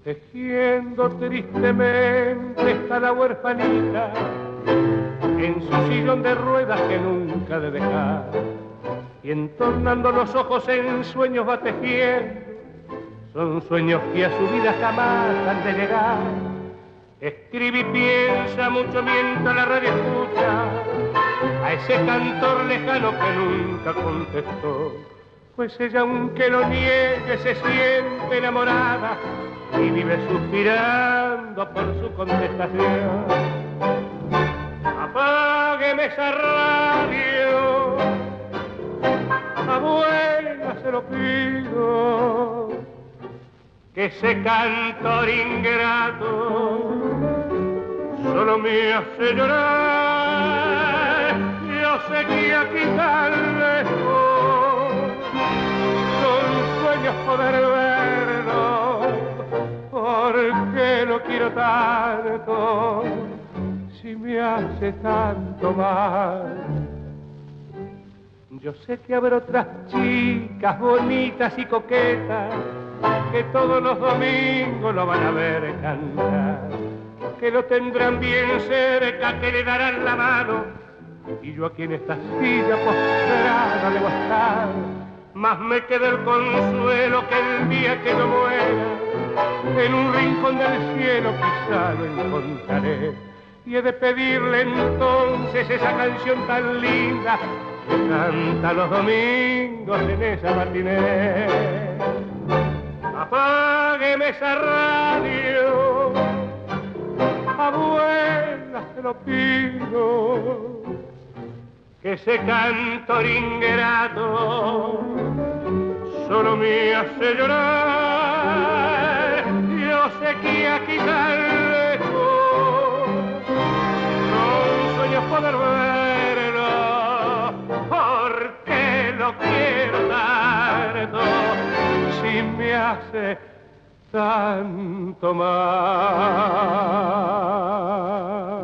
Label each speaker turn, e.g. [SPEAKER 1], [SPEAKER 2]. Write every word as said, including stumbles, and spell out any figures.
[SPEAKER 1] Tejiendo tristemente está la huerfanita en su sillón de ruedas que nunca de dejar, y entornando los ojos en sueños va tejiendo, son sueños que a su vida jamás han de llegar. Escribe y piensa mucho mientras la radio escucha a ese cantor lejano que nunca contestó, pues ella aunque lo niegue se siente enamorada y vive suspirando por su contestación. Apágueme esa radio, abuela, se lo pido, que ese cantor ingrato solo me hace llorar. Yo sé que aquí tan lejos son sueños poder verlo, porque no quiero tanto si me hace tanto mal. Yo sé que habrá otras chicas bonitas y coquetas que todos los domingos lo van a ver cantar, que lo tendrán bien cerca, que le darán la mano, y yo aquí en esta silla postrada debo estar. Más me queda el consuelo que el día que yo muera, en un rincón del cielo quizá lo encontraré, y he de pedirle entonces esa canción tan linda que canta los domingos en esa matiné. Apágueme esa radio, abuela, se lo pido, que ese cantor ingrato solo me hace llorar. Yo sé que aquí tan lejos son sueños poder verlo, porque lo quiero tanto si me hace tanto mal.